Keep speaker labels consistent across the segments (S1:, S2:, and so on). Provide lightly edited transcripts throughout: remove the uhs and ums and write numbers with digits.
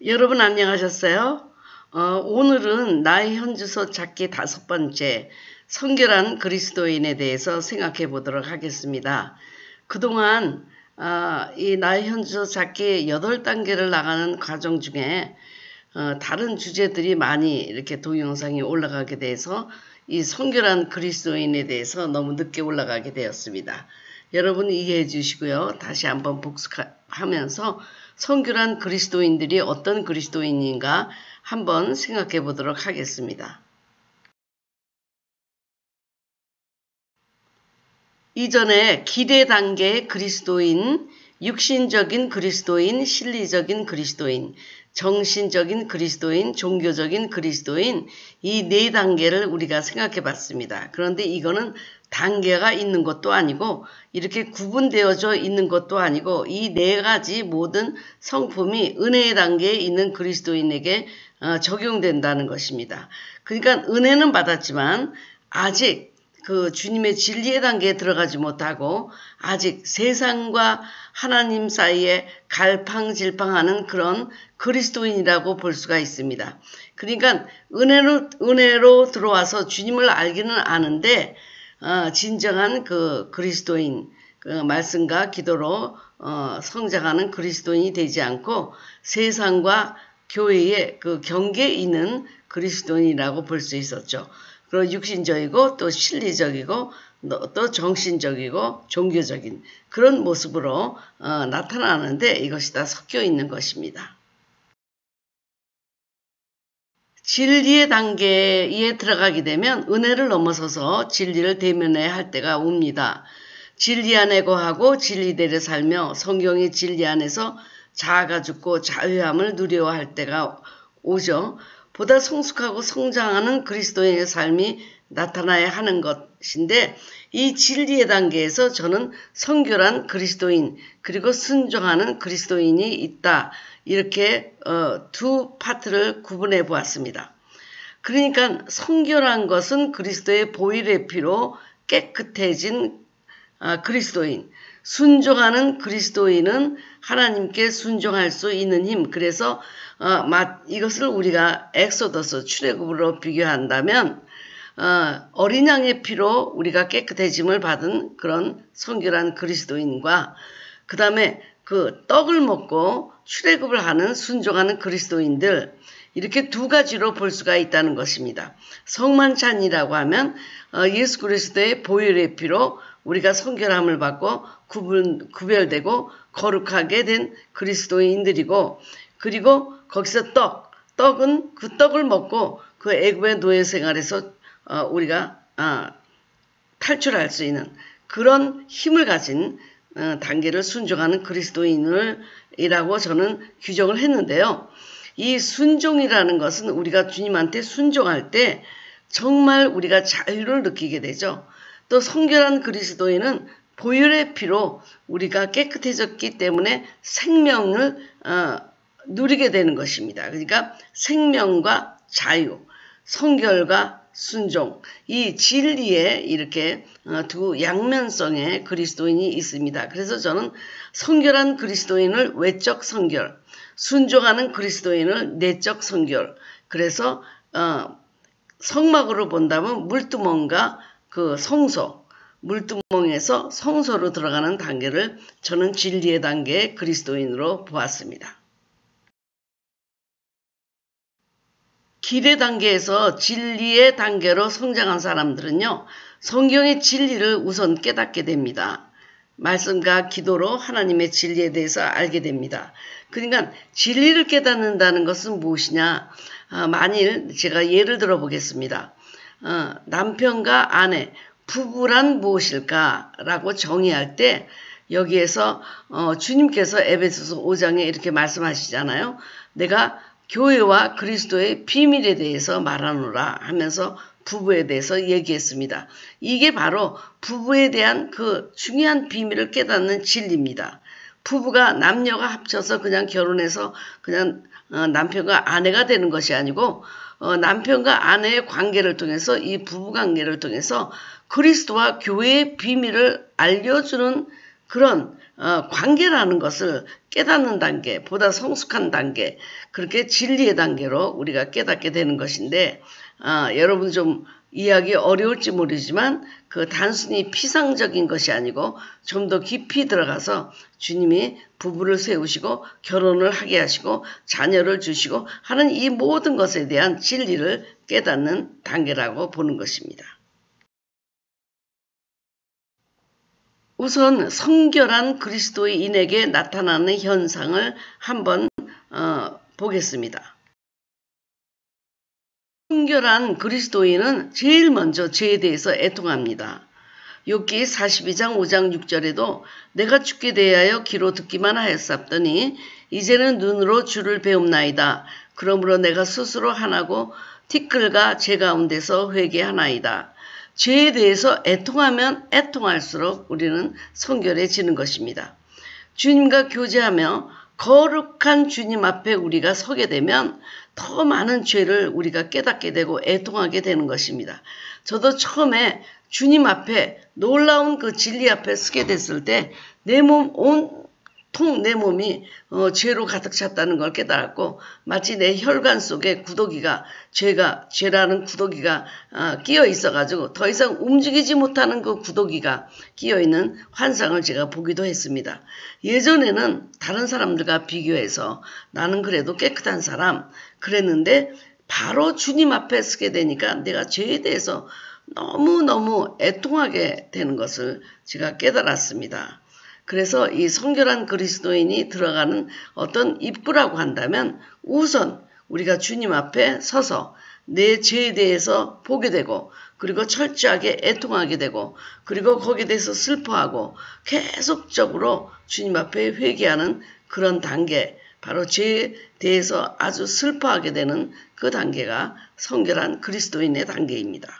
S1: 여러분 안녕하셨어요? 오늘은 나의 현주소 찾기 5번째 성결한 그리스도인에 대해서 생각해 보도록 하겠습니다. 그동안 이 나의 현주소 찾기 8단계를 나가는 과정 중에 다른 주제들이 많이 이렇게 동영상이 올라가게 돼서 이 성결한 그리스도인에 대해서 너무 늦게 올라가게 되었습니다. 여러분 이해해 주시고요. 다시 한번 복습하면서 성결한 그리스도인들이 어떤 그리스도인인가 한번 생각해 보도록 하겠습니다. 이전에 기대 단계의 그리스도인, 육신적인 그리스도인, 실리적인 그리스도인, 정신적인 그리스도인, 종교적인 그리스도인 이 4단계를 우리가 생각해 봤습니다. 그런데 이거는 단계가 있는 것도 아니고 이렇게 구분되어져 있는 것도 아니고 이 4가지 모든 성품이 은혜의 단계에 있는 그리스도인에게 적용된다는 것입니다. 그러니까 은혜는 받았지만 아직 그 주님의 진리의 단계에 들어가지 못하고 아직 세상과 하나님 사이에 갈팡질팡하는 그런 그리스도인이라고 볼 수가 있습니다. 그러니까 은혜로 들어와서 주님을 알기는 아는데 진정한 그 그리스도인, 그 말씀과 기도로 성장하는 그리스도인이 되지 않고 세상과 교회의 그 경계에 있는 그리스도인이라고 볼 수 있었죠. 그리고 육신적이고 또 실리적이고 또 정신적이고 종교적인 그런 모습으로 나타나는데 이것이 다 섞여 있는 것입니다. 진리의 단계에 들어가게 되면 은혜를 넘어서서 진리를 대면해야 할 때가 옵니다. 진리 안에 거하고 진리대로 살며 성경의 진리 안에서 자아가 죽고 자유함을 누려야 할 때가 오죠. 보다 성숙하고 성장하는 그리스도인의 삶이 나타나야 하는 것인데 이 진리의 단계에서 저는 성결한 그리스도인 그리고 순종하는 그리스도인이 있다. 이렇게 두 파트를 구분해 보았습니다. 그러니까 성결한 것은 그리스도의 보혈의 피로 깨끗해진 그리스도인, 순종하는 그리스도인은 하나님께 순종할 수 있는 힘. 그래서 이것을 우리가 엑소더스 출애굽으로 비교한다면 어린 양의 피로 우리가 깨끗해짐을 받은 그런 성결한 그리스도인과 그 다음에 그 떡을 먹고 출애굽을 하는 순종하는 그리스도인들 이렇게 두 가지로 볼 수가 있다는 것입니다. 성만찬이라고 하면 예수 그리스도의 보혈의 피로 우리가 성결함을 받고 구별되고 거룩하게 된 그리스도인들이고 그리고 거기서 떡은 그 떡을 먹고 그 애굽의 노예 생활에서 우리가 탈출할 수 있는 그런 힘을 가진 단계를 순종하는 그리스도인이라고 저는 규정을 했는데요. 이 순종이라는 것은 우리가 주님한테 순종할 때 정말 우리가 자유를 느끼게 되죠. 또 성결한 그리스도인은 보혈의 피로 우리가 깨끗해졌기 때문에 생명을 누리게 되는 것입니다. 그러니까 생명과 자유, 성결과 순종, 이 진리에 이렇게 두 양면성의 그리스도인이 있습니다. 그래서 저는 성결한 그리스도인을 외적 성결, 순종하는 그리스도인을 내적 성결, 그래서 성막으로 본다면 물두멍과 그 성소, 물두멍에서 성소로 들어가는 단계를 저는 진리의 단계의 그리스도인으로 보았습니다. 기대 단계에서 진리의 단계로 성장한 사람들은요. 성경의 진리를 우선 깨닫게 됩니다. 말씀과 기도로 하나님의 진리에 대해서 알게 됩니다. 그러니까 진리를 깨닫는다는 것은 무엇이냐. 만일 제가 예를 들어 보겠습니다. 남편과 아내, 부부란 무엇일까? 라고 정의할 때 여기에서 주님께서 에베소서 5장에 이렇게 말씀하시잖아요. 내가 교회와 그리스도의 비밀에 대해서 말하노라 하면서 부부에 대해서 얘기했습니다. 이게 바로 부부에 대한 그 중요한 비밀을 깨닫는 진리입니다. 부부가 남녀가 합쳐서 그냥 결혼해서 그냥 남편과 아내가 되는 것이 아니고 남편과 아내의 관계를 통해서 이 부부 관계를 통해서 그리스도와 교회의 비밀을 알려주는 그런 관계라는 것을 깨닫는 단계, 보다 성숙한 단계, 그렇게 진리의 단계로 우리가 깨닫게 되는 것인데, 여러분 좀 이해하기 어려울지 모르지만 그 단순히 피상적인 것이 아니고 좀 더 깊이 들어가서 주님이 부부를 세우시고 결혼을 하게 하시고 자녀를 주시고 하는 이 모든 것에 대한 진리를 깨닫는 단계라고 보는 것입니다. 우선 성결한 그리스도인에게 나타나는 현상을 한번 보겠습니다. 성결한 그리스도인은 제일 먼저 죄에 대해서 애통합니다. 욥기 42장 5장 6절에도 내가 주께 대하여 귀로 듣기만 하였사옵더니 이제는 눈으로 주를 배움나이다. 그러므로 내가 스스로 하나고 티끌과 죄 가운데서 회개하나이다. 죄에 대해서 애통하면 애통할수록 우리는 성결해지는 것입니다. 주님과 교제하며 거룩한 주님 앞에 우리가 서게 되면 더 많은 죄를 우리가 깨닫게 되고 애통하게 되는 것입니다. 저도 처음에 주님 앞에 놀라운 그 진리 앞에 서게 됐을 때 내 몸 온통 내 몸이 죄로 가득 찼다는 걸 깨달았고 마치 내 혈관 속에 구더기가 죄라는 구더기가 끼어 있어가지고 더 이상 움직이지 못하는 그 구더기가 끼어 있는 환상을 제가 보기도 했습니다. 예전에는 다른 사람들과 비교해서 나는 그래도 깨끗한 사람 그랬는데 바로 주님 앞에 서게 되니까 내가 죄에 대해서 너무너무 애통하게 되는 것을 제가 깨달았습니다. 그래서 이 성결한 그리스도인이 들어가는 어떤 입구라고 한다면 우선 우리가 주님 앞에 서서 내 죄에 대해서 보게 되고 그리고 철저하게 애통하게 되고 그리고 거기에 대해서 슬퍼하고 계속적으로 주님 앞에 회개하는 그런 단계, 바로 죄에 대해서 아주 슬퍼하게 되는 그 단계가 성결한 그리스도인의 단계입니다.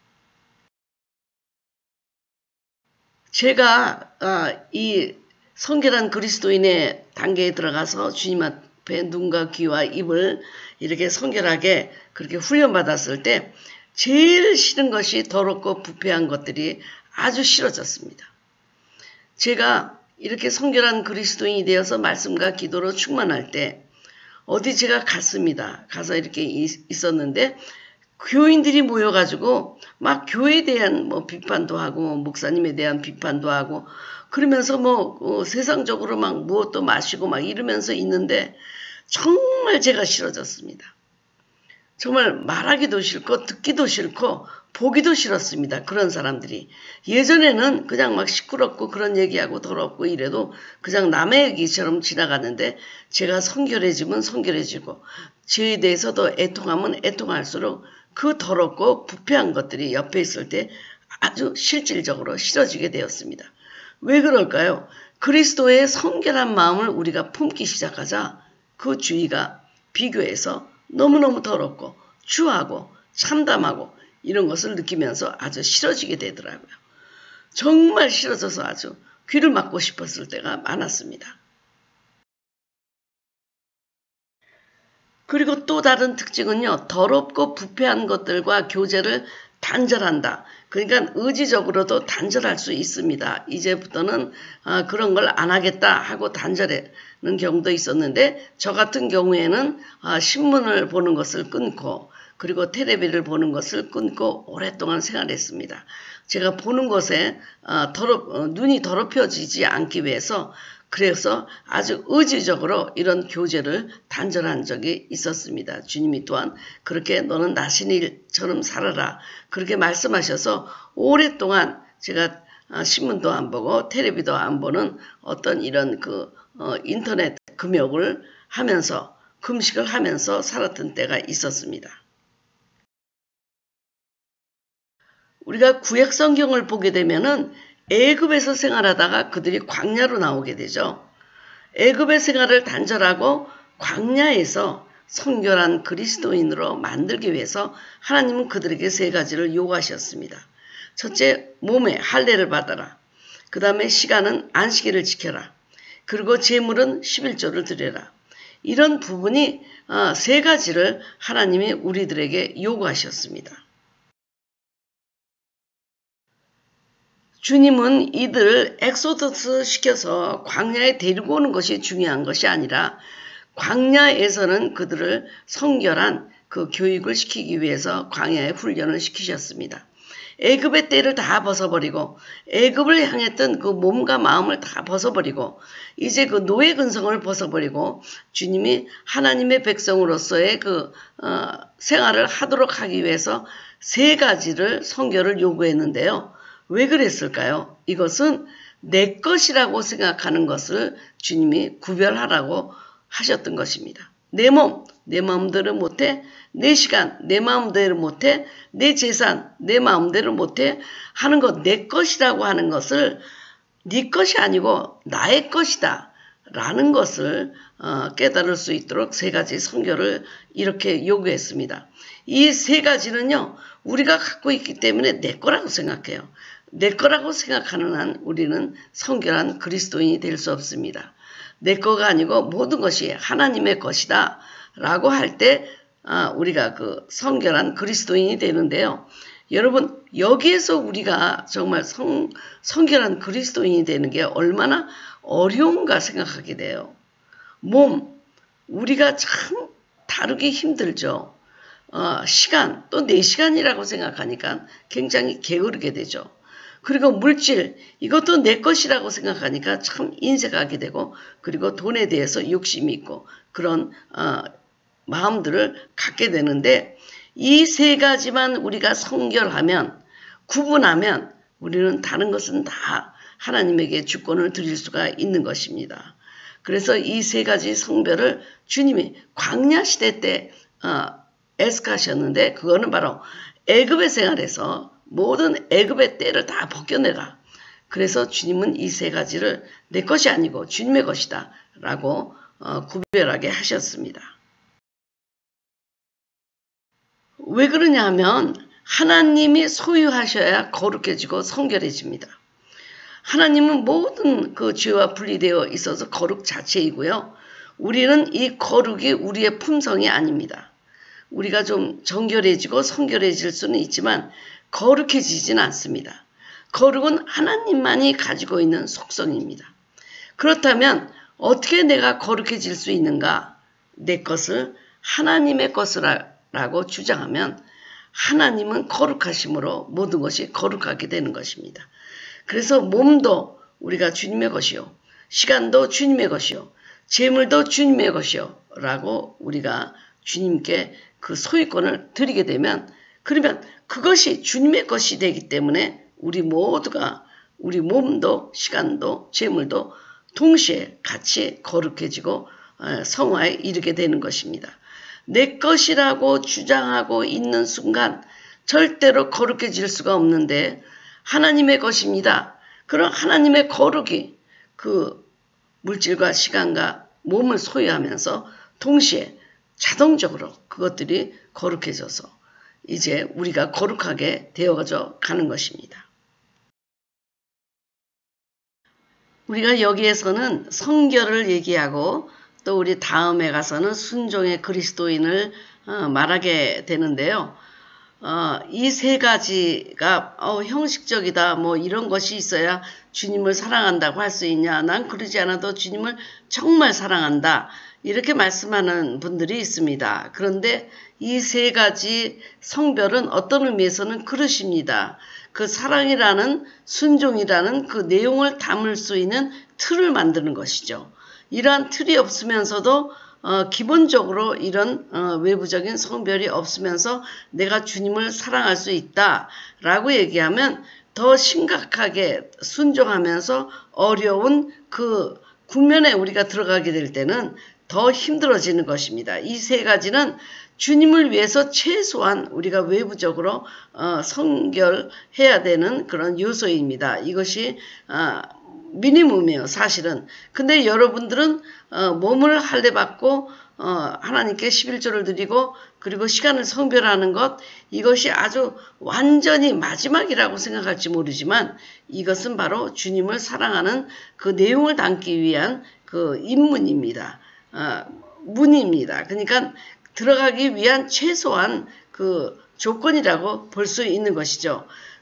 S1: 제가 이 성결한 그리스도인의 단계에 들어가서 주님 앞에 눈과 귀와 입을 이렇게 성결하게 그렇게 훈련받았을 때 제일 싫은 것이 더럽고 부패한 것들이 아주 싫어졌습니다. 제가 이렇게 성결한 그리스도인이 되어서 말씀과 기도로 충만할 때 어디 제가 갔습니다. 가서 이렇게 있었는데 교인들이 모여가지고 막 교회에 대한 비판도 하고 목사님에 대한 비판도 하고 그러면서 세상적으로 막 무엇도 마시고 막 이러면서 있는데 정말 제가 싫어졌습니다. 정말 말하기도 싫고 듣기도 싫고 보기도 싫었습니다. 그런 사람들이. 예전에는 그냥 막 시끄럽고 그런 얘기하고 더럽고 이래도 그냥 남의 얘기처럼 지나갔는데 제가 성결해지면 성결해지고 죄에 대해서도 애통하면 애통할수록 그 더럽고 부패한 것들이 옆에 있을 때 아주 실질적으로 싫어지게 되었습니다. 왜 그럴까요? 그리스도의 성결한 마음을 우리가 품기 시작하자 그 주위가 비교해서 너무너무 더럽고 추하고 참담하고 이런 것을 느끼면서 아주 싫어지게 되더라고요. 정말 싫어져서 아주 귀를 막고 싶었을 때가 많았습니다. 그리고 또 다른 특징은요. 더럽고 부패한 것들과 교제를 단절한다. 그러니까 의지적으로도 단절할 수 있습니다. 이제부터는 그런 걸 안 하겠다 하고 단절하는 경우도 있었는데 저 같은 경우에는 신문을 보는 것을 끊고 그리고 텔레비를 보는 것을 끊고 오랫동안 생활했습니다. 제가 보는 것에 눈이 더럽혀지지 않기 위해서 그래서 아주 의지적으로 이런 교제를 단절한 적이 있었습니다. 주님이 또한 그렇게 너는 나신일처럼 살아라 그렇게 말씀하셔서 오랫동안 제가 신문도 안 보고 텔레비도 안 보는 어떤 이런 인터넷 금욕을 하면서 금식을 하면서 살았던 때가 있었습니다. 우리가 구약 성경을 보게 되면은 애굽에서 생활하다가 그들이 광야로 나오게 되죠. 애굽의 생활을 단절하고 광야에서 성결한 그리스도인으로 만들기 위해서 하나님은 그들에게 세 가지를 요구하셨습니다. 첫째, 몸에 할례를 받아라. 그 다음에 시간은 안식일을 지켜라. 그리고 제물은 11조를 드려라. 이런 부분이 세 가지를 하나님이 우리들에게 요구하셨습니다. 주님은 이들을 엑소더스 시켜서 광야에 데리고 오는 것이 중요한 것이 아니라 광야에서는 그들을 성결한 그 교육을 시키기 위해서 광야에 훈련을 시키셨습니다. 애굽의 때를 다 벗어버리고 애굽을 향했던 그 몸과 마음을 다 벗어버리고 이제 그 노예 근성을 벗어버리고 주님이 하나님의 백성으로서의 그 생활을 하도록 하기 위해서 세 가지를 성결을 요구했는데요. 왜 그랬을까요? 이것은 내 것이라고 생각하는 것을 주님이 구별하라고 하셨던 것입니다. 내 몸, 내 마음대로 못해. 내 시간, 내 마음대로 못해. 내 재산, 내 마음대로 못해. 하는 것, 내 것이라고 하는 것을 네 것이 아니고 나의 것이다 라는 것을 깨달을 수 있도록 세 가지 성결을 이렇게 요구했습니다. 이 세 가지는요, 우리가 갖고 있기 때문에 내 거라고 생각해요. 내 거라고 생각하는 한 우리는 성결한 그리스도인이 될 수 없습니다. 내 거가 아니고 모든 것이 하나님의 것이다 라고 할 때 우리가 그 성결한 그리스도인이 되는데요. 여러분, 여기에서 우리가 정말 성결한 그리스도인이 되는 게 얼마나 어려운가 생각하게 돼요. 몸, 우리가 참 다루기 힘들죠. 시간, 또 내 시간이라고 생각하니까 굉장히 게으르게 되죠. 그리고 물질, 이것도 내 것이라고 생각하니까 참 인색하게 되고, 그리고 돈에 대해서 욕심이 있고 그런 마음들을 갖게 되는데, 이 세 가지만 우리가 성결하면, 구분하면 우리는 다른 것은 다 하나님에게 주권을 드릴 수가 있는 것입니다. 그래서 이 세 가지 성별을 주님이 광야 시대 때 애석하셨는데, 그거는 바로 애굽의 생활에서 모든 애굽의 때를 다 벗겨내라. 그래서 주님은 이 세 가지를 내 것이 아니고 주님의 것이다 라고 구별하게 하셨습니다. 왜 그러냐 하면 하나님이 소유하셔야 거룩해지고 성결해집니다. 하나님은 모든 그 죄와 분리되어 있어서 거룩 자체이고요. 우리는 이 거룩이 우리의 품성이 아닙니다. 우리가 좀 정결해지고 성결해질 수는 있지만 거룩해지지는 않습니다. 거룩은 하나님만이 가지고 있는 속성입니다. 그렇다면 어떻게 내가 거룩해질 수 있는가? 내 것을 하나님의 것이라고 주장하면 하나님은 거룩하심으로 모든 것이 거룩하게 되는 것입니다. 그래서 몸도 우리가 주님의 것이요, 시간도 주님의 것이요, 재물도 주님의 것이요 라고 우리가 주님께 그 소유권을 드리게 되면, 그러면 그것이 주님의 것이 되기 때문에 우리 모두가 우리 몸도 시간도 재물도 동시에 같이 거룩해지고 성화에 이르게 되는 것입니다. 내 것이라고 주장하고 있는 순간 절대로 거룩해질 수가 없는데, 하나님의 것입니다. 그럼 하나님의 거룩이 그 물질과 시간과 몸을 소유하면서 동시에 자동적으로 그것들이 거룩해져서 이제 우리가 거룩하게 되어져 가는 것입니다. 우리가 여기에서는 성결을 얘기하고 또 우리 다음에 가서는 순종의 그리스도인을 말하게 되는데요. 이 세 가지가 형식적이다, 뭐 이런 것이 있어야 주님을 사랑한다고 할 수 있냐, 난 그러지 않아도 주님을 정말 사랑한다, 이렇게 말씀하는 분들이 있습니다. 그런데 이 세 가지 성별은 어떤 의미에서는 그릇입니다. 그 사랑이라는, 순종이라는 그 내용을 담을 수 있는 틀을 만드는 것이죠. 이러한 틀이 없으면서도 기본적으로 이런 외부적인 성별이 없으면서 내가 주님을 사랑할 수 있다라고 얘기하면 더 심각하게 순종하면서 어려운 그 국면에 우리가 들어가게 될 때는 더 힘들어지는 것입니다. 이 세 가지는 주님을 위해서 최소한 우리가 외부적으로 성결해야 되는 그런 요소입니다. 이것이 미니멈이에요, 사실은. 근데 여러분들은 몸을 할례받고 하나님께 11조를 드리고 그리고 시간을 성별하는 것, 이것이 아주 완전히 마지막이라고 생각할지 모르지만 이것은 바로 주님을 사랑하는 그 내용을 담기 위한 그 입문입니다. 문입니다. 그러니까 들어가기 위한 최소한 그 조건이라고 볼 수 있는 것이죠.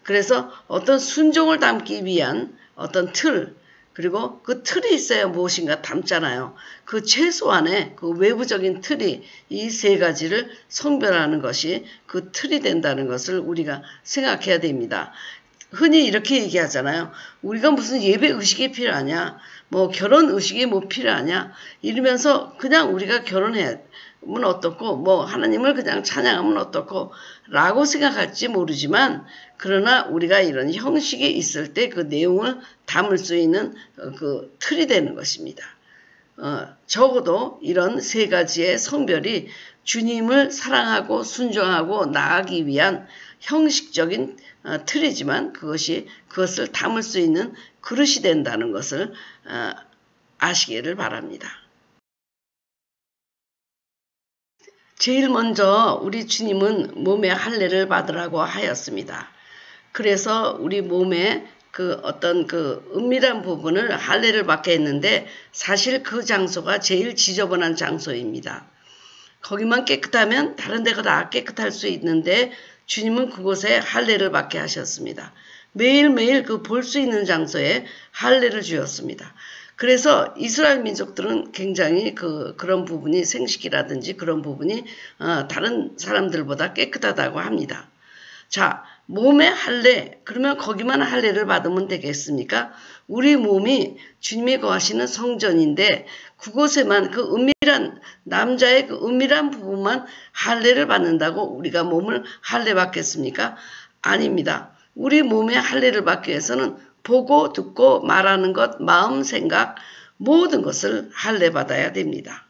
S1: 그래서 어떤 순종을 담기 위한 어떤 틀, 그리고 그 틀이 있어야 무엇인가 담잖아요. 그 최소한의 그 외부적인 틀이 이 세 가지를 성별하는 것이 그 틀이 된다는 것을 우리가 생각해야 됩니다. 흔히 이렇게 얘기하잖아요. 우리가 무슨 예배 의식이 필요하냐, 뭐 결혼 의식이 뭐 필요하냐, 이러면서 그냥 우리가 결혼하면 어떻고, 뭐 하나님을 그냥 찬양하면 어떻고 라고 생각할지 모르지만, 그러나 우리가 이런 형식이 있을 때 그 내용을 담을 수 있는 그 틀이 되는 것입니다. 적어도 이런 세 가지의 성별이 주님을 사랑하고 순종하고 나아가기 위한 형식적인 틀이지만 그것을 담을 수 있는 그릇이 된다는 것을 아시기를 바랍니다. 제일 먼저 우리 주님은 몸의 할례를 받으라고 하였습니다. 그래서 우리 몸에 그 어떤 그 은밀한 부분을 할례를 받게 했는데, 사실 그 장소가 제일 지저분한 장소입니다. 거기만 깨끗하면 다른 데가 다 깨끗할 수 있는데 주님은 그곳에 할례를 받게 하셨습니다. 매일매일 그 볼 수 있는 장소에 할례를 주었습니다. 그래서 이스라엘 민족들은 굉장히 그런 부분이, 생식이라든지 그런 부분이 다른 사람들보다 깨끗하다고 합니다. 자, 몸의 할례, 그러면 거기만 할례를 받으면 되겠습니까? 우리 몸이 주님이 거하시는 성전인데 그곳에만 그 은밀한, 남자의 그 은밀한 부분만 할례를 받는다고 우리가 몸을 할례 받겠습니까? 아닙니다. 우리 몸의 할례를 받기 위해서는 보고 듣고 말하는 것, 마음, 생각 모든 것을 할례 받아야 됩니다.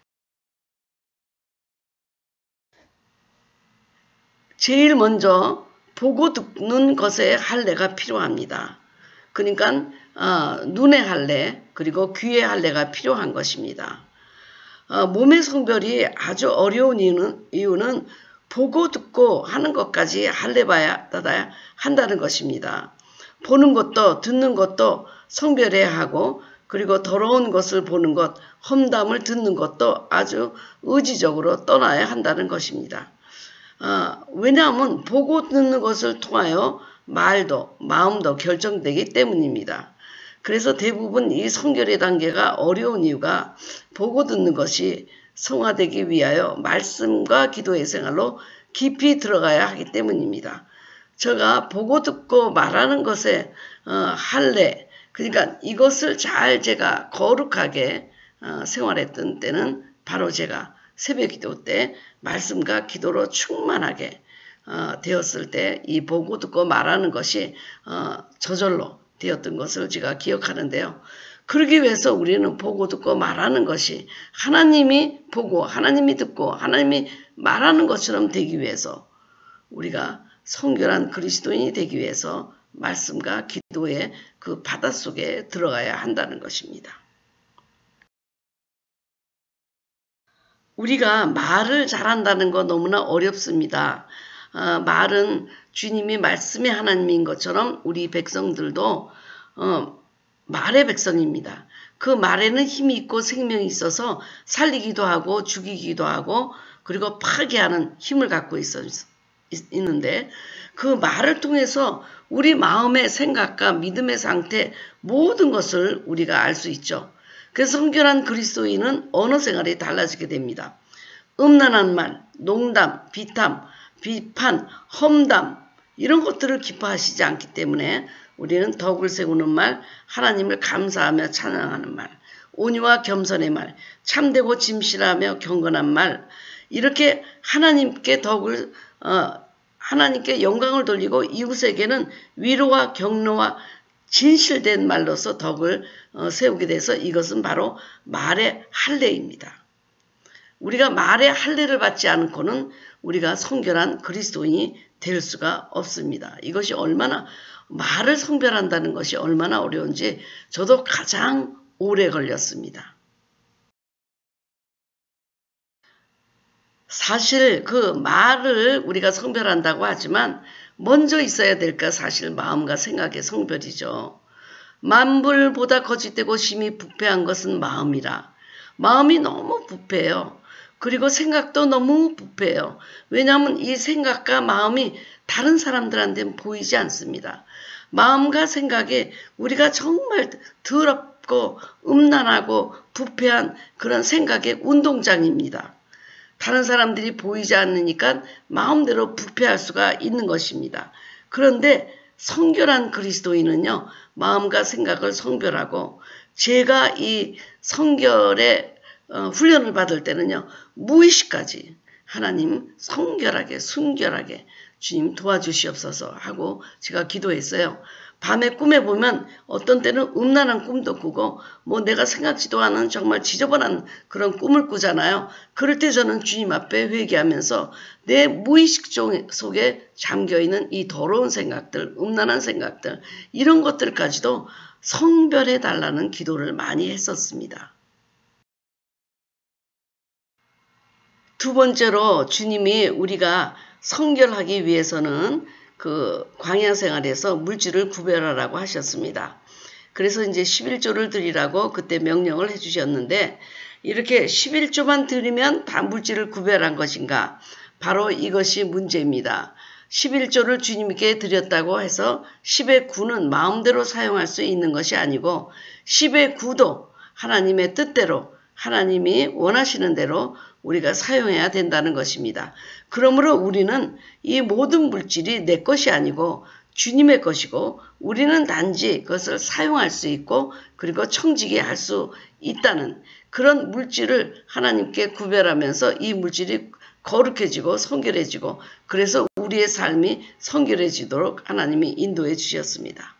S1: 제일 먼저 보고 듣는 것에 할례가 필요합니다. 그러니까 눈의 할례, 그리고 귀의 할례가 필요한 것입니다. 몸의 성별이 아주 어려운 이유는 보고 듣고 하는 것까지 할례 받아야 한다는 것입니다. 보는 것도 듣는 것도 성별해야 하고, 그리고 더러운 것을 보는 것, 험담을 듣는 것도 아주 의지적으로 떠나야 한다는 것입니다. 왜냐하면 보고 듣는 것을 통하여 말도 마음도 결정되기 때문입니다. 그래서 대부분 이 성결의 단계가 어려운 이유가 보고 듣는 것이 성화되기 위하여 말씀과 기도의 생활로 깊이 들어가야 하기 때문입니다. 제가 보고 듣고 말하는 것에 할례, 그러니까 이것을 잘 제가 거룩하게 생활했던 때는 바로 제가 새벽 기도 때 말씀과 기도로 충만하게 되었을 때 이 보고 듣고 말하는 것이 저절로 되었던 것을 제가 기억하는데요. 그러기 위해서 우리는 보고 듣고 말하는 것이 하나님이 보고 하나님이 듣고 하나님이 말하는 것처럼 되기 위해서, 우리가 성결한 그리스도인이 되기 위해서 말씀과 기도의 그 바닷속에 들어가야 한다는 것입니다. 우리가 말을 잘한다는 거 너무나 어렵습니다. 말은 주님이 말씀의 하나님인 것처럼 우리 백성들도 말의 백성입니다. 그 말에는 힘이 있고 생명이 있어서 살리기도 하고 죽이기도 하고 그리고 파괴하는 힘을 갖고 있는데, 그 말을 통해서 우리 마음의 생각과 믿음의 상태 모든 것을 우리가 알 수 있죠. 그래서 성결한 그리스도인은 언어 생활이 달라지게 됩니다. 음란한 말, 농담, 비탐, 비판, 험담 이런 것들을 기뻐하시지 않기 때문에 우리는 덕을 세우는 말, 하나님을 감사하며 찬양하는 말, 온유와 겸손의 말, 참되고 진실하며 경건한 말, 이렇게 하나님께 하나님께 영광을 돌리고 이웃에게는 위로와 격려와 진실된 말로서 덕을 세우게 돼서 이것은 바로 말의 할례입니다. 우리가 말의 할례를 받지 않고는 우리가 성결한 그리스도인이 될 수가 없습니다. 이것이 얼마나, 말을 성별한다는 것이 얼마나 어려운지 저도 가장 오래 걸렸습니다. 사실 그 말을 우리가 성별한다고 하지만 먼저 있어야 될까 사실 마음과 생각의 성별이죠. 만물보다 거짓되고 심히 부패한 것은 마음이라. 마음이 너무 부패해요. 그리고 생각도 너무 부패해요. 왜냐하면 이 생각과 마음이 다른 사람들한테는 보이지 않습니다. 마음과 생각에 우리가 정말 더럽고 음란하고 부패한 그런 생각의 운동장입니다. 다른 사람들이 보이지 않으니까 마음대로 부패할 수가 있는 것입니다. 그런데 성결한 그리스도인은요, 마음과 생각을 성별하고, 제가 이 성결의 훈련을 받을 때는요, 무의식까지 하나님 성결하게 순결하게 주님 도와주시옵소서 하고 제가 기도했어요. 밤에 꿈에 보면 어떤 때는 음란한 꿈도 꾸고 뭐 내가 생각지도 않은 정말 지저분한 그런 꿈을 꾸잖아요. 그럴 때 저는 주님 앞에 회개하면서 내 무의식 속에 잠겨있는 이 더러운 생각들, 음란한 생각들, 이런 것들까지도 성별해 달라는 기도를 많이 했었습니다. 두 번째로 주님이 우리가 성결하기 위해서는 그 광야 생활에서 물질을 구별하라고 하셨습니다. 그래서 이제 11조를 드리라고 그때 명령을 해주셨는데, 이렇게 11조만 드리면 다 물질을 구별한 것인가? 바로 이것이 문제입니다. 11조를 주님께 드렸다고 해서 10의 9는 마음대로 사용할 수 있는 것이 아니고 10의 9도 하나님의 뜻대로 하나님이 원하시는 대로 우리가 사용해야 된다는 것입니다. 그러므로 우리는 이 모든 물질이 내 것이 아니고 주님의 것이고 우리는 단지 그것을 사용할 수 있고 그리고 청지기 할 수 있다는 그런 물질을 하나님께 구별하면서 이 물질이 거룩해지고 성결해지고 그래서 우리의 삶이 성결해지도록 하나님이 인도해 주셨습니다.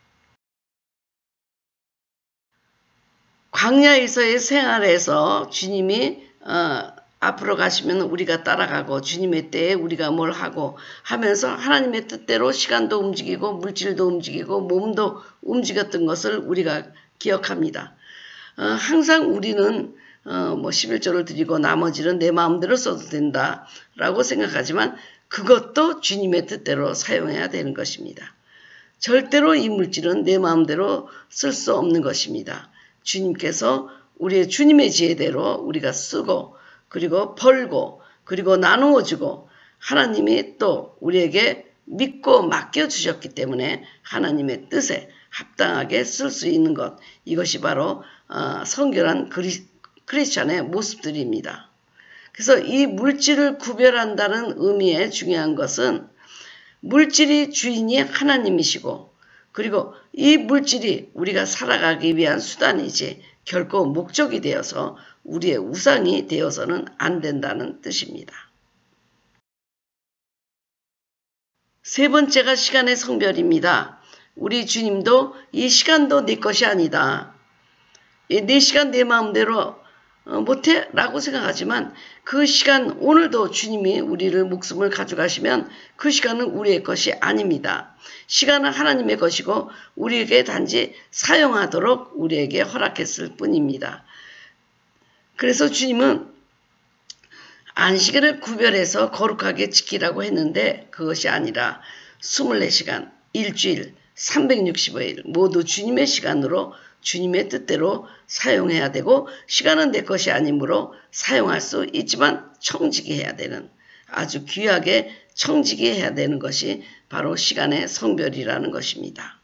S1: 광야에서의 생활에서 주님이 앞으로 가시면 우리가 따라가고 주님의 때에 우리가 뭘 하고 하면서 하나님의 뜻대로 시간도 움직이고 물질도 움직이고 몸도 움직였던 것을 우리가 기억합니다. 항상 우리는 뭐 11조를 드리고 나머지는 내 마음대로 써도 된다라고 생각하지만 그것도 주님의 뜻대로 사용해야 되는 것입니다. 절대로 이 물질은 내 마음대로 쓸 수 없는 것입니다. 주님께서 우리의 주님의 지혜대로 우리가 쓰고 그리고 벌고 그리고 나누어 주고 하나님이 또 우리에게 믿고 맡겨주셨기 때문에 하나님의 뜻에 합당하게 쓸 수 있는 것, 이것이 바로 성결한 크리스찬의 모습들입니다. 그래서 이 물질을 구별한다는 의미의 중요한 것은 물질이 주인이 하나님이시고 그리고 이 물질이 우리가 살아가기 위한 수단이지 결코 목적이 되어서 우리의 우상이 되어서는 안 된다는 뜻입니다. 세 번째가 시간의 성별입니다. 우리 주님도 이 시간도 내 것이 아니다. 내 시간 내 마음대로 못해? 라고 생각하지만 그 시간 오늘도 주님이 우리를 목숨을 가져가시면 그 시간은 우리의 것이 아닙니다. 시간은 하나님의 것이고 우리에게 단지 사용하도록 우리에게 허락했을 뿐입니다. 그래서 주님은 안식일을 구별해서 거룩하게 지키라고 했는데 그것이 아니라 24시간, 일주일, 365일 모두 주님의 시간으로 주님의 뜻대로 사용해야 되고 시간은 내 것이 아니므로 사용할 수 있지만 청지기 해야 되는 아주 귀하게 청지기 해야 되는 것이 바로 시간의 성별이라는 것입니다.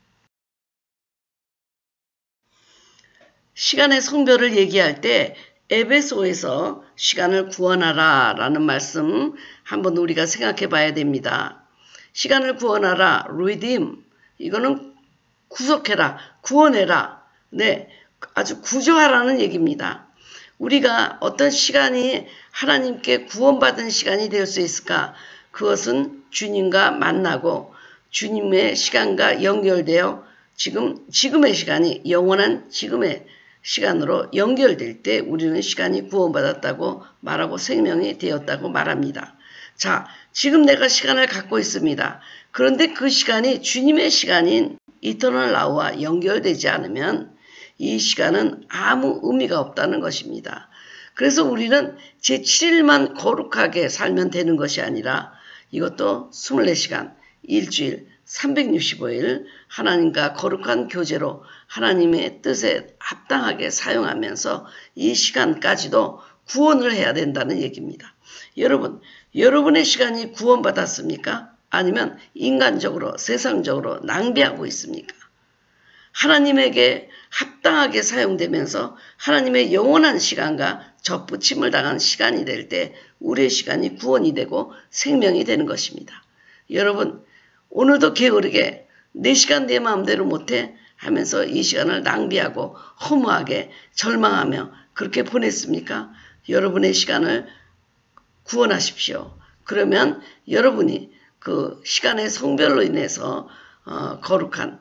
S1: 시간의 성별을 얘기할 때 에베소에서 시간을 구원하라 라는 말씀 한번 우리가 생각해 봐야 됩니다. 시간을 구원하라, redeem, 이거는 구속해라, 구원해라, 네, 아주 구조하라는 얘기입니다. 우리가 어떤 시간이 하나님께 구원받은 시간이 될 수 있을까? 그것은 주님과 만나고 주님의 시간과 연결되어 지금의 시간이 영원한 지금의 시간으로 연결될 때 우리는 시간이 구원받았다고 말하고 생명이 되었다고 말합니다. 자, 지금 내가 시간을 갖고 있습니다. 그런데 그 시간이 주님의 시간인 이터널 나우와 연결되지 않으면 이 시간은 아무 의미가 없다는 것입니다. 그래서 우리는 제7일만 거룩하게 살면 되는 것이 아니라 이것도 24시간, 일주일, 365일 하나님과 거룩한 교제로 하나님의 뜻에 합당하게 사용하면서 이 시간까지도 구원을 해야 된다는 얘기입니다. 여러분, 여러분의 시간이 구원받았습니까? 아니면 인간적으로, 세상적으로 낭비하고 있습니까? 하나님에게 합당하게 사용되면서 하나님의 영원한 시간과 접붙임을 당한 시간이 될 때 우리의 시간이 구원이 되고 생명이 되는 것입니다. 여러분, 오늘도 게으르게 내 시간 내 마음대로 못해 하면서 이 시간을 낭비하고 허무하게 절망하며 그렇게 보냈습니까? 여러분의 시간을 구원하십시오. 그러면 여러분이 그 시간의 성별로 인해서 거룩한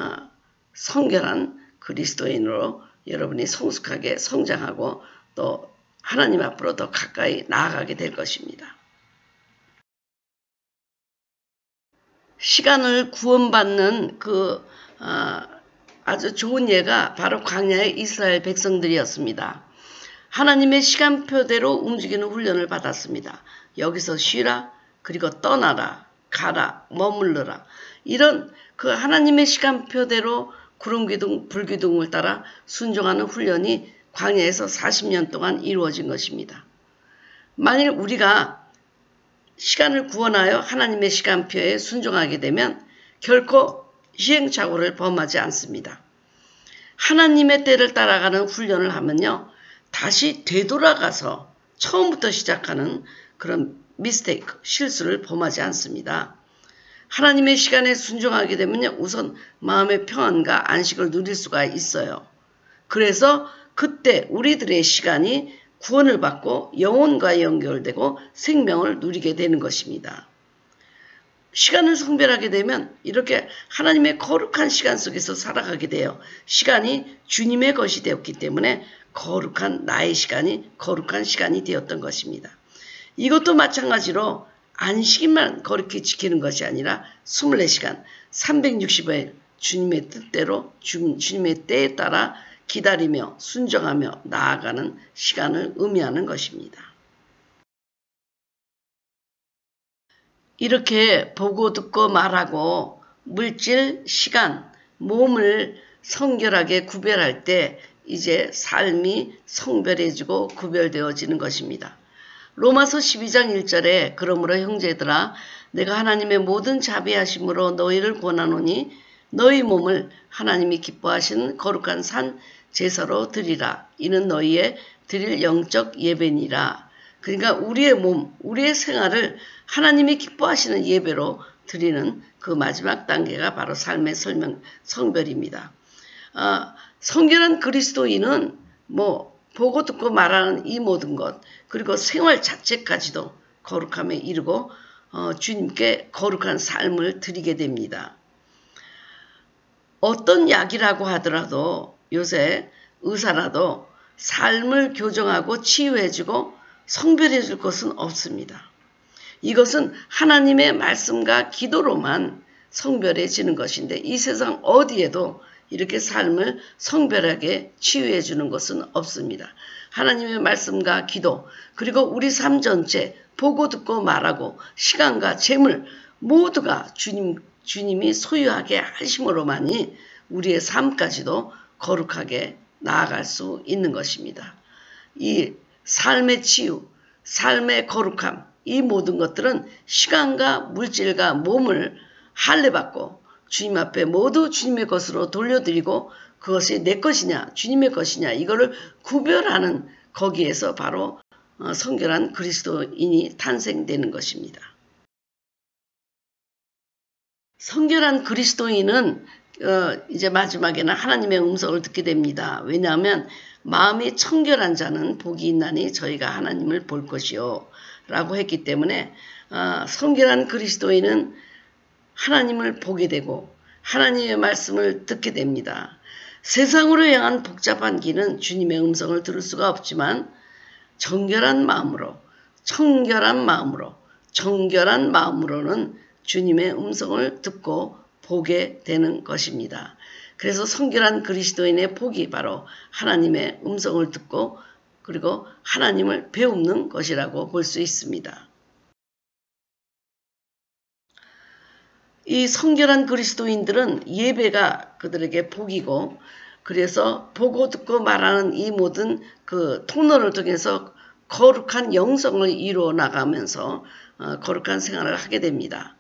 S1: 성결한 그리스도인으로 여러분이 성숙하게 성장하고 또 하나님 앞으로 더 가까이 나아가게 될 것입니다. 시간을 구원받는 아주 좋은 예가 바로 광야의 이스라엘 백성들이었습니다. 하나님의 시간표대로 움직이는 훈련을 받았습니다. 여기서 쉬라, 그리고 떠나라, 가라, 머물러라. 이런 그 하나님의 시간표대로 구름기둥, 불기둥을 따라 순종하는 훈련이 광야에서 40년 동안 이루어진 것입니다. 만일 우리가 시간을 구원하여 하나님의 시간표에 순종하게 되면 결코 시행착오를 범하지 않습니다. 하나님의 때를 따라가는 훈련을 하면요, 다시 되돌아가서 처음부터 시작하는 그런 미스테이크, 실수를 범하지 않습니다. 하나님의 시간에 순종하게 되면요, 우선 마음의 평안과 안식을 누릴 수가 있어요. 그래서 그때 우리들의 시간이 구원을 받고 영혼과 연결되고 생명을 누리게 되는 것입니다. 시간을 성별하게 되면 이렇게 하나님의 거룩한 시간 속에서 살아가게 돼요. 시간이 주님의 것이 되었기 때문에 거룩한 나의 시간이 거룩한 시간이 되었던 것입니다. 이것도 마찬가지로 안식일만 거룩히 지키는 것이 아니라 24시간 365일 주님의 뜻대로 주님의 때에 따라 기다리며 순종하며 나아가는 시간을 의미하는 것입니다. 이렇게 보고 듣고 말하고 물질, 시간, 몸을 성결하게 구별할 때 이제 삶이 성별해지고 구별되어지는 것입니다. 로마서 12장 1절에 그러므로 형제들아 내가 하나님의 모든 자비하심으로 너희를 권하노니 너희 몸을 하나님이 기뻐하시는 거룩한 산 제사로 드리라. 이는 너희의 드릴 영적 예배니라. 그러니까 우리의 몸, 우리의 생활을 하나님이 기뻐하시는 예배로 드리는 그 마지막 단계가 바로 삶의 성별입니다. 성결한 그리스도인은 보고 듣고 말하는 이 모든 것, 그리고 생활 자체까지도 거룩함에 이르고 주님께 거룩한 삶을 드리게 됩니다. 어떤 약이라고 하더라도 요새 의사라도 삶을 교정하고 치유해주고 성별해줄 것은 없습니다. 이것은 하나님의 말씀과 기도로만 성별해지는 것인데 이 세상 어디에도 이렇게 삶을 성별하게 치유해주는 것은 없습니다. 하나님의 말씀과 기도, 그리고 우리 삶 전체 보고 듣고 말하고 시간과 재물 모두가 주님이 소유하게 하심으로만이 우리의 삶까지도 거룩하게 나아갈 수 있는 것입니다. 이 삶의 치유, 삶의 거룩함, 이 모든 것들은 시간과 물질과 몸을 할례받고 주님 앞에 모두 주님의 것으로 돌려드리고 그것이 내 것이냐 주님의 것이냐 이거를 구별하는 거기에서 바로 성결한 그리스도인이 탄생되는 것입니다. 성결한 그리스도인은 이제 마지막에는 하나님의 음성을 듣게 됩니다. 왜냐하면 마음이 청결한 자는 복이 있나니 저희가 하나님을 볼 것이요 라고 했기 때문에 성결한 그리스도인은 하나님을 보게 되고 하나님의 말씀을 듣게 됩니다. 세상으로 향한 복잡한 길은 주님의 음성을 들을 수가 없지만 정결한 마음으로는 주님의 음성을 듣고 보게 되는 것입니다. 그래서 성결한 그리스도인의 복이 바로 하나님의 음성을 듣고 그리고 하나님을 배우는 것이라고 볼 수 있습니다. 이 성결한 그리스도인들은 예배가 그들에게 복이고 그래서 보고 듣고 말하는 이 모든 그 통로를 통해서 거룩한 영성을 이루어 나가면서 거룩한 생활을 하게 됩니다.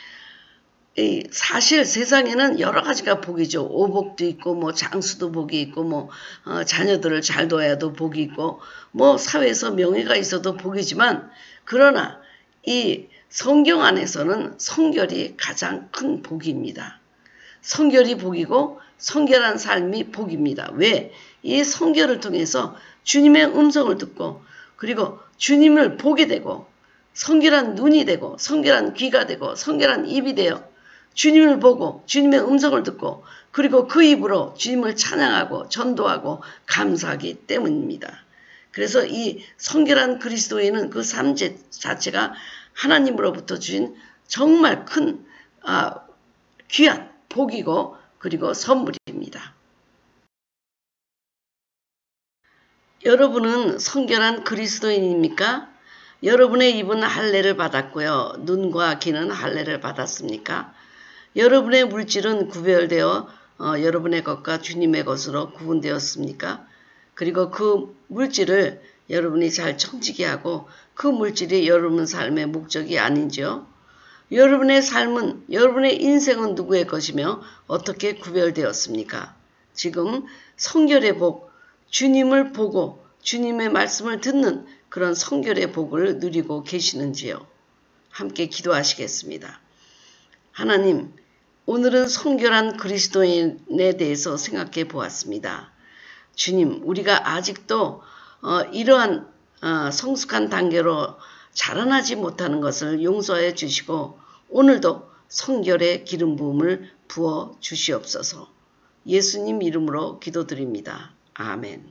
S1: 사실 세상에는 여러 가지가 복이죠. 오복도 있고 뭐 장수도 복이 있고 뭐 자녀들을 잘 둬야도 복이 있고 뭐 사회에서 명예가 있어도 복이지만, 그러나 이 성경 안에서는 성결이 가장 큰 복입니다. 성결이 복이고 성결한 삶이 복입니다. 왜? 이 성결을 통해서 주님의 음성을 듣고 그리고 주님을 보게 되고 성결한 눈이 되고 성결한 귀가 되고 성결한 입이 되어 주님을 보고 주님의 음성을 듣고 그리고 그 입으로 주님을 찬양하고 전도하고 감사하기 때문입니다. 그래서 이 성결한 그리스도인은 그 삶 자체가 하나님으로부터 주신 정말 큰 귀한 복이고 그리고 선물입니다. 여러분은 성결한 그리스도인입니까? 여러분의 입은 할례를 받았고요. 눈과 귀는 할례를 받았습니까? 여러분의 물질은 구별되어 여러분의 것과 주님의 것으로 구분되었습니까? 그리고 그 물질을 여러분이 잘 청지기 하고 그 물질이 여러분 삶의 목적이 아닌지요? 여러분의 삶은, 여러분의 인생은 누구의 것이며 어떻게 구별되었습니까? 지금 성결의 복, 주님을 보고 주님의 말씀을 듣는 그런 성결의 복을 누리고 계시는지요? 함께 기도하시겠습니다. 하나님, 오늘은 성결한 그리스도인에 대해서 생각해 보았습니다. 주님, 우리가 아직도 이러한 성숙한 단계로 자라나지 못하는 것을 용서해 주시고 오늘도 성결의 기름 부음을 부어 주시옵소서. 예수님 이름으로 기도드립니다. 아멘.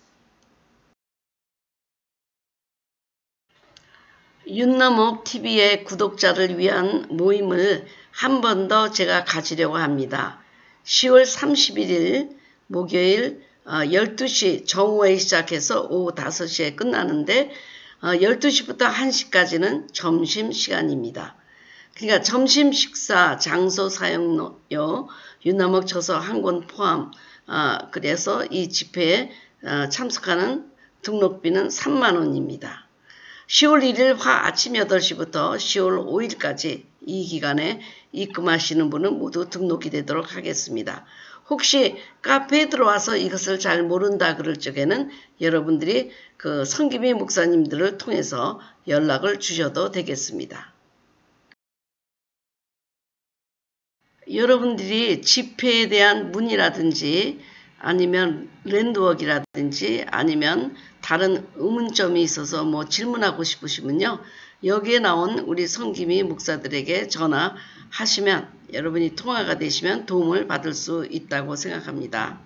S1: 윤남옥TV의 구독자를 위한 모임을 한 번 더 제가 가지려고 합니다. 10월 31일 목요일 12시 정오에 시작해서 오후 5시에 끝나는데 12시부터 1시까지는 점심시간입니다. 그러니까 점심 식사, 장소 사용료, 윤남옥 저서 한 권 포함, 그래서 이 집회에 참석하는 등록비는 3만원입니다. 10월 1일 아침 8시부터 10월 5일까지 이 기간에 입금하시는 분은 모두 등록이 되도록 하겠습니다. 혹시 카페에 들어와서 이것을 잘 모른다 그럴 적에는 여러분들이 그 성김이 목사님들을 통해서 연락을 주셔도 되겠습니다. 여러분들이 집회에 대한 문의라든지 아니면 랜드워크라든지 아니면 다른 의문점이 있어서 뭐 질문하고 싶으시면요. 여기에 나온 우리 성김이 목사들에게 전화하시면 여러분이 통화가 되시면 도움을 받을 수 있다고 생각합니다.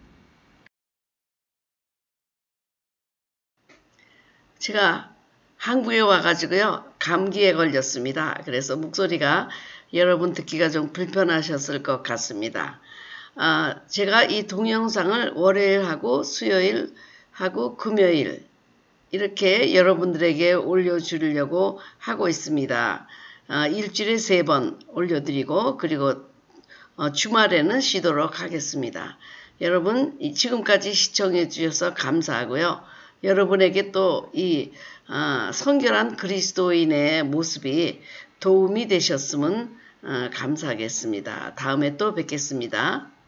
S1: 제가 한국에 와가지고요. 감기에 걸렸습니다. 그래서 목소리가 여러분 듣기가 좀 불편하셨을 것 같습니다. 제가 이 동영상을 월요일하고 수요일하고 금요일 이렇게 여러분들에게 올려주려고 하고 있습니다. 일주일에 3번 올려드리고 그리고 주말에는 쉬도록 하겠습니다. 여러분 지금까지 시청해 주셔서 감사하고요. 여러분에게 또 이 성결한 그리스도인의 모습이 도움이 되셨으면 감사하겠습니다. 다음에 또 뵙겠습니다.